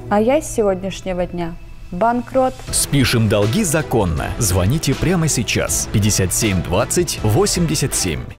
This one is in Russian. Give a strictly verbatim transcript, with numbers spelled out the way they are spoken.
А я с сегодняшнего дня банкрот. Спишем долги законно. Звоните прямо сейчас. пятьдесят семь двадцать восемьдесят семь.